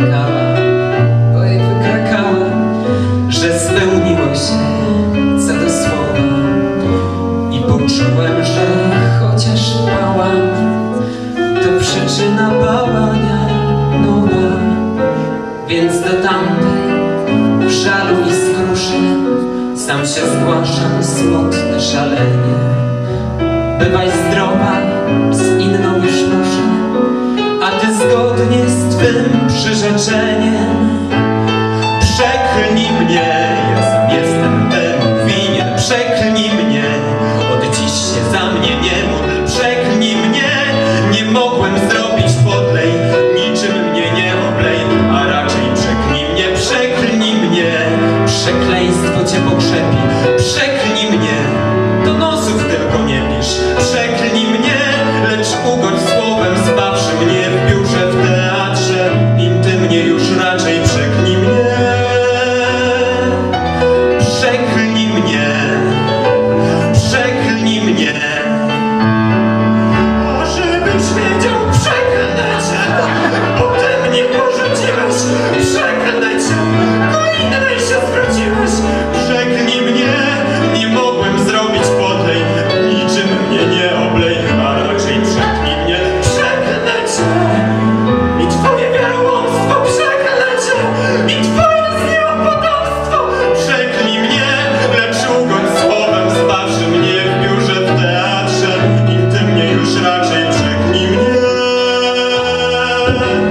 wykrakała, że spełniło się co do słowa i poczułem, że chociaż bałam, to przyczyna bałania nowa. Więc do tamtej w żalu i skruszy sam się zgłaszam, smutne szalenie. Bywaj zdrowa, z inną już muszę, a ty zgodnie z twym przyrzeczeniem przeklnij mnie, ja sam jestem temu winien. Przeklnij mnie, od dziś się za mnie nie módl. Przeklnij mnie, nie mogłem zrobić podlej, niczym mnie nie oblej, a raczej przeklnij mnie. Przeklnij mnie, przekleństwo cię pokrzepi. Przeklnij mnie, do nosów tylko nie pisz. Przeklnij mnie, lecz ugodź słowem, zbawszy mnie w biurze, w teatrze, intymnie już raczej. Przeklnij mnie, przeklnij mnie, przeklnij mnie. A żebyś wiedział, przeklnę cię, potem mnie porzuciłeś. Przeklnę cię, do innej się zwróciłeś. Przeklnij mnie, nie mogłem zrobić podlej, niczym mnie nie oblej, a raczej przeklnij mnie. Przeklnę cię i twoje wiarołomstwo. Przeklnę cię i twoje z nią potomstwo. Przeklnij mnie, lecz ugodź słowem, zbawszy mnie w biurze, w teatrze, intymnie już raczej. Przeklnij mnie.